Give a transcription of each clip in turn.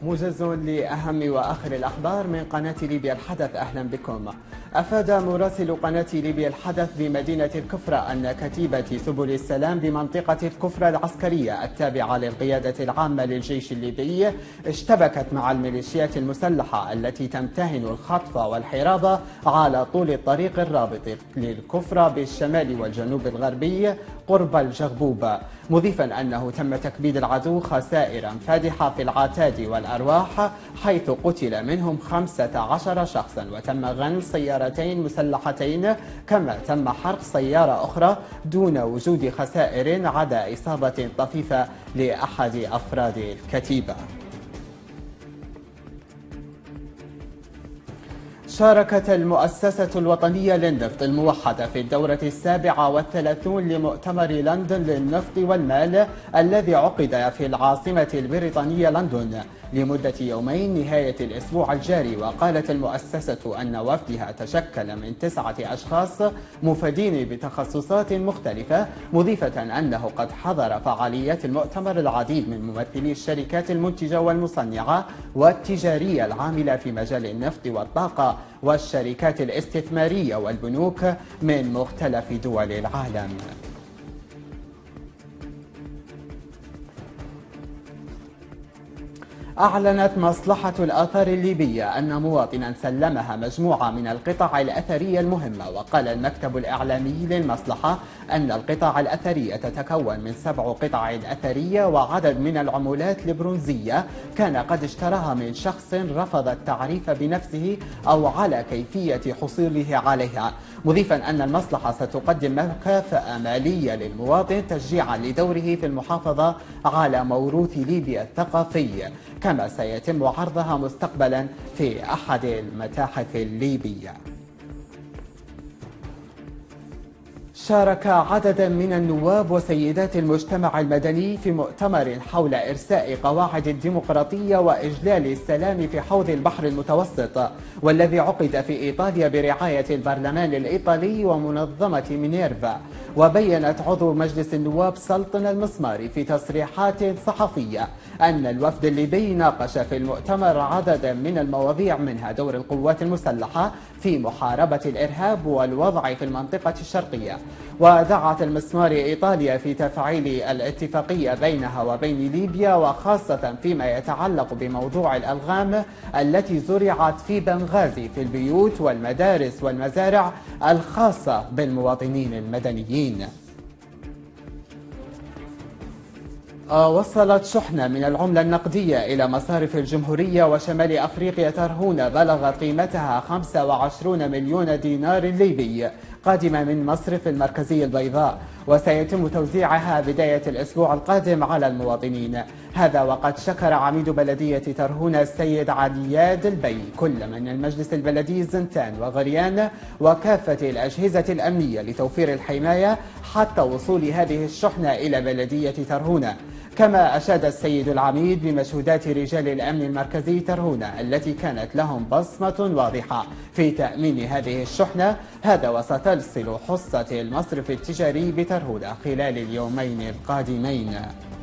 موجز لأهم وآخر الأخبار من قناة ليبيا الحدث. أهلا بكم. أفاد مراسل قناة ليبيا الحدث بمدينة الكفرة أن كتيبة سبل السلام بمنطقة الكفرة العسكرية التابعة للقيادة العامة للجيش الليبي اشتبكت مع الميليشيات المسلحة التي تمتهن الخطف والحرابة على طول الطريق الرابط للكفرة بالشمال والجنوب الغربي قرب الجغبوبة، مضيفا أنه تم تكبيد العدو خسائر فادحة في العتاد والأرواح، حيث قتل منهم 15 شخصا وتم غنم سيارتين مسلحتين، كما تم حرق سيارة أخرى دون وجود خسائر عدا إصابة طفيفة لأحد أفراد الكتيبة. شاركت المؤسسة الوطنية للنفط الموحدة في الدورة 37 لمؤتمر لندن للنفط والمال الذي عقد في العاصمة البريطانية لندن لمدة يومين نهاية الأسبوع الجاري. وقالت المؤسسة أن وفدها تشكل من 9 أشخاص مفيدين بتخصصات مختلفة، مضيفة أنه قد حضر فعاليات المؤتمر العديد من ممثلي الشركات المنتجة والمصنعة والتجارية العاملة في مجال النفط والطاقة والشركات الاستثمارية والبنوك من مختلف دول العالم. أعلنت مصلحة الآثار الليبية أن مواطنا سلمها مجموعة من القطع الأثرية المهمة. وقال المكتب الإعلامي للمصلحة أن القطع الأثرية تتكون من 7 قطع أثرية وعدد من العملات البرونزية كان قد اشتراها من شخص رفض التعريف بنفسه أو على كيفية حصوله عليها، مضيفا أن المصلحة ستقدم مكافأة مالية للمواطن تشجيعا لدوره في المحافظة على موروث ليبيا الثقافي، كما سيتم عرضها مستقبلا في أحد المتاحف الليبية. شارك عدد من النواب وسيدات المجتمع المدني في مؤتمر حول إرساء قواعد الديمقراطية وإجلال السلام في حوض البحر المتوسط، والذي عقد في إيطاليا برعاية البرلمان الإيطالي ومنظمة مينيرفا. وبيّنت عضو مجلس النواب سلطن المسماري في تصريحات صحفية أن الوفد الليبي ناقش في المؤتمر عددا من المواضيع منها دور القوات المسلحة في محاربة الإرهاب والوضع في المنطقة الشرقية. ودعت المسماري إيطاليا في تفعيل الاتفاقية بينها وبين ليبيا، وخاصة فيما يتعلق بموضوع الألغام التي زرعت في بنغازي في البيوت والمدارس والمزارع الخاصة بالمواطنين المدنيين. وصلت شحنة من العملة النقدية إلى مصارف الجمهورية وشمال أفريقيا ترهون بلغت قيمتها 25 مليون دينار ليبي قادمة من مصرف المركزية البيضاء، وسيتم توزيعها بداية الأسبوع القادم على المواطنين. هذا وقد شكر عميد بلدية ترهون السيد علياد البي كل من المجلس البلدي زنتان وغريان وكافة الأجهزة الأمنية لتوفير الحماية حتى وصول هذه الشحنة إلى بلدية ترهون. كما أشاد السيد العميد بمجهودات رجال الأمن المركزي ترهون التي كانت لهم بصمة واضحة في تأمين هذه الشحنة، هذا وستصل حصة المصرف التجاري بترهون خلال اليومين القادمين.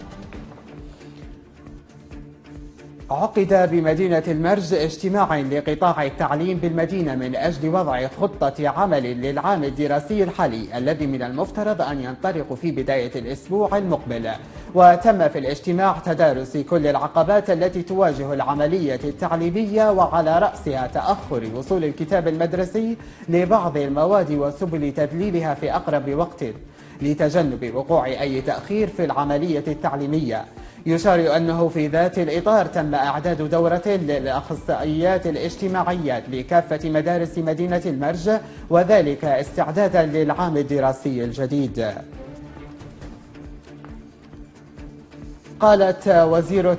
عقد بمدينة المرج اجتماع لقطاع التعليم بالمدينة من أجل وضع خطة عمل للعام الدراسي الحالي الذي من المفترض أن ينطلق في بداية الأسبوع المقبل. وتم في الاجتماع تدارس كل العقبات التي تواجه العملية التعليمية، وعلى رأسها تأخر وصول الكتاب المدرسي لبعض المواد وسبل تدليلها في أقرب وقت لتجنب وقوع أي تأخير في العملية التعليمية. يشار أنه في ذات الإطار تم إعداد دورة للأخصائيات الاجتماعيات لكافة مدارس مدينة المرج، وذلك استعدادا للعام الدراسي الجديد. قالت وزيرة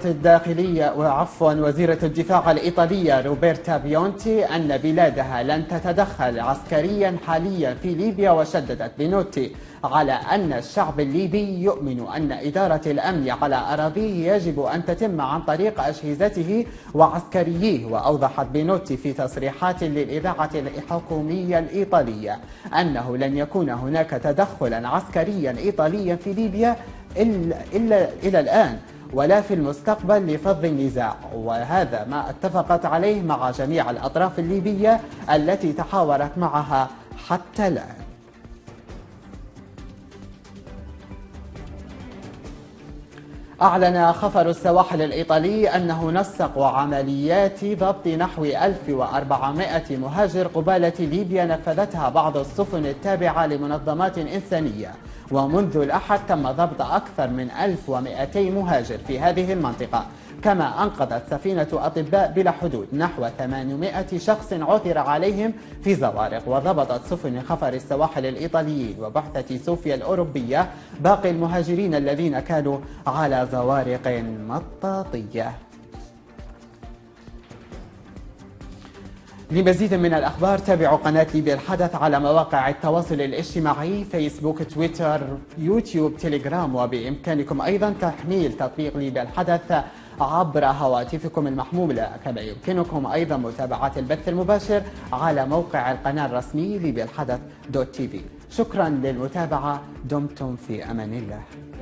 الدفاع الإيطالية روبرتا بيونتي أن بلادها لن تتدخل عسكريا حاليا في ليبيا، وشددت بينوتي على أن الشعب الليبي يؤمن أن إدارة الأمن على أراضيه يجب أن تتم عن طريق أجهزته وعسكريه. وأوضحت بينوتي في تصريحات للإذاعة الحكومية الإيطالية أنه لن يكون هناك تدخلا عسكريا إيطاليا في ليبيا إلى الآن، ولا في المستقبل لفض النزاع، وهذا ما اتفقت عليه مع جميع الأطراف الليبية التي تحاورت معها حتى الآن. أعلن خفر السواحل الإيطالي أنه نسق عمليات ضبط نحو 1400 مهاجر قبالة ليبيا نفذتها بعض السفن التابعة لمنظمات إنسانية، ومنذ الأحد تم ضبط أكثر من 1200 مهاجر في هذه المنطقة. كما أنقذت سفينة أطباء بلا حدود نحو 800 شخص عثر عليهم في زوارق، وضبطت سفن خفر السواحل الإيطاليين وبحثة صوفيا الأوروبية باقي المهاجرين الذين كانوا على زوارق مطاطية. لمزيد من الأخبار تابعوا قناة ليبيا الحدث على مواقع التواصل الاجتماعي فيسبوك، تويتر، يوتيوب، تيليجرام، وبإمكانكم أيضا تحميل تطبيق ليبيا الحدث عبر هواتفكم المحمولة، كما يمكنكم أيضا متابعة البث المباشر على موقع القناة الرسمي ليبيا الحدث .tv. شكرا للمتابعة، دمتم في أمان الله.